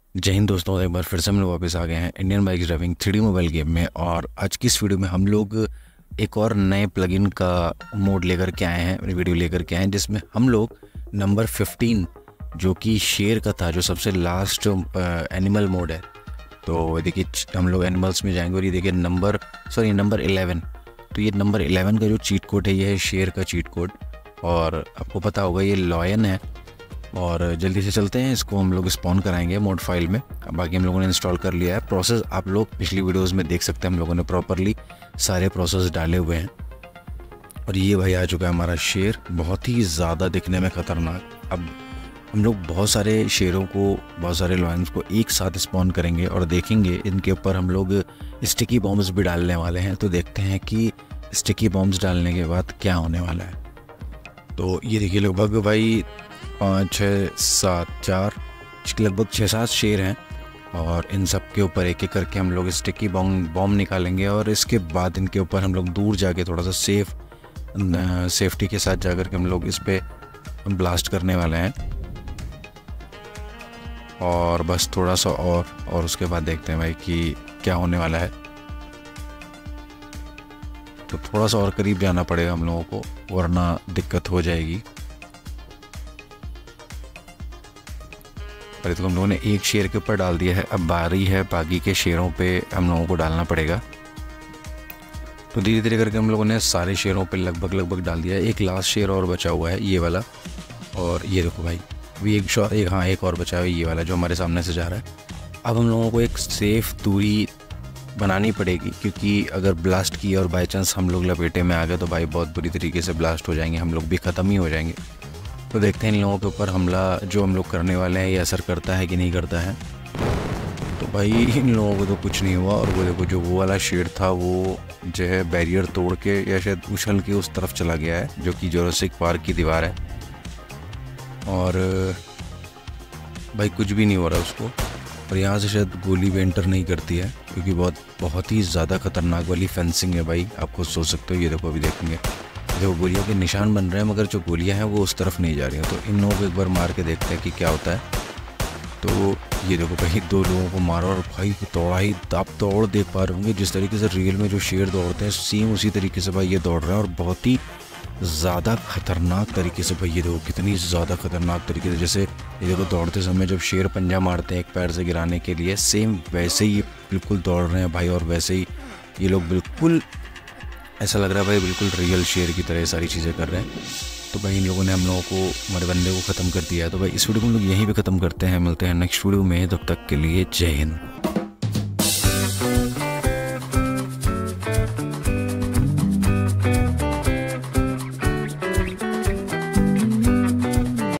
जय हिंद दोस्तों, एक बार फिर से हम लोग वापस आ गए हैं Indian bike driving 3D mobile game में। और आज की इस वीडियो में हम लोग एक और नए प्लगइन का मोड लेकर के आए हैं, वीडियो लेकर के आए हैं, जिसमें हम लोग नंबर 15 जो कि शेर का था, जो सबसे लास्ट एनिमल मोड है। तो देखिए हम लोग एनिमल्स में जाएंगे और ये देखिए नंबर 11। तो ये नंबर 11 का जो चीट कोड है, ये है शेर का चीट कोड। और आपको पता होगा ये लॉयन है। और जल्दी से चलते हैं, इसको हम लोग स्पॉन कराएंगे मोड फाइल में। बाकी हम लोगों ने इंस्टॉल कर लिया है। प्रोसेस आप लोग पिछली वीडियोस में देख सकते हैं, हम लोगों ने प्रॉपरली सारे प्रोसेस डाले हुए हैं। और ये भाई आ चुका है हमारा शेर, बहुत ही ज़्यादा दिखने में ख़तरनाक। अब हम लोग बहुत सारे शेरों को, बहुत सारे लॉयंस को एक साथ स्पॉन करेंगे और देखेंगे इनके ऊपर हम लोग स्टिकी बॉम्ब्स भी डालने वाले हैं। तो देखते हैं कि स्टिकी बॉम्ब्स डालने के बाद क्या होने वाला है। तो ये देखिए लगभग भाई 5 6 7 4 लगभग 6 7 शेर हैं। और इन सब के ऊपर एक एक करके हम लोग स्टिकी बॉम्ब निकालेंगे। और इसके बाद इनके ऊपर हम लोग दूर जाके थोड़ा सा सेफ्टी के साथ जाकर के हम लोग इस पे ब्लास्ट करने वाले हैं। और बस थोड़ा सा और उसके बाद देखते हैं भाई कि क्या होने वाला है। तो थोड़ा सा और करीब जाना पड़ेगा हम लोगों को, वरना दिक्कत हो जाएगी। पहले तो हम लोगों ने एक शेर के ऊपर डाल दिया है, अब बारी है बाकी के शेरों पे हम लोगों को डालना पड़ेगा। तो धीरे धीरे करके हम लोगों ने सारे शेरों पे लगभग डाल दिया है। एक लास्ट शेर और बचा हुआ है, ये वाला। और ये देखो भाई, अभी एक और बचा हुआ है, ये वाला जो हमारे सामने से जा रहा है। अब हम लोगों को एक सेफ़ दूरी बनानी पड़ेगी, क्योंकि अगर ब्लास्ट किया और बाई चांस हम लोग लपेटे में आ गए तो भाई बहुत बुरी तरीके से ब्लास्ट हो जाएंगे, हम लोग भी ख़त्म ही हो जाएंगे। तो देखते हैं इन लोगों के ऊपर हमला जो हम लोग करने वाले हैं ये असर करता है कि नहीं करता है। तो भाई इन लोगों को तो कुछ नहीं हुआ। और वो देखो, जो वो वाला शेर था वो जो है बैरियर तोड़ के या शायद उछल के उस तरफ चला गया है, जो कि जुरासिक पार्क की दीवार है। और भाई कुछ भी नहीं हो रहा उसको। और यहाँ से शायद गोली भी एंटर नहीं करती है, क्योंकि बहुत ही ज़्यादा खतरनाक वाली फेंसिंग है भाई, आप खुद सोच सकते हो। ये देखो अभी देखेंगे, देखो गोलियों के निशान बन रहे हैं, मगर जो गोलियां हैं वो उस तरफ नहीं जा रही हैं। तो इन लोगों को एक बार मार के देखते हैं कि क्या होता है। तो ये देखो भाई, 2 लोगों को मारा और भाई दौड़ाई, आप दौड़ देख पा रहे होंगे जिस तरीके से रियल में जो शेर दौड़ते हैं, सेम उसी तरीके से भाई ये दौड़ रहे हैं। और बहुत ही ज़्यादा खतरनाक तरीके से भाई, ये देखो कितनी ज़्यादा खतरनाक तरीके से, जैसे ये देखो दौड़ते समय जब शेर पंजा मारते हैं एक पैर से गिराने के लिए, सेम वैसे ही ये बिल्कुल दौड़ रहे हैं भाई। और वैसे ही ये लोग बिल्कुल, ऐसा लग रहा है भाई बिल्कुल रियल शेर की तरह ये सारी चीज़ें कर रहे हैं। तो भाई इन लोगों ने हम लोगों को, हमारे बंदे को ख़त्म कर दिया है। तो भाई इस वीडियो को हम लोग यहीं पे ख़त्म करते हैं, मिलते हैं नेक्स्ट वीडियो में, तब तक के लिए जय हिंद।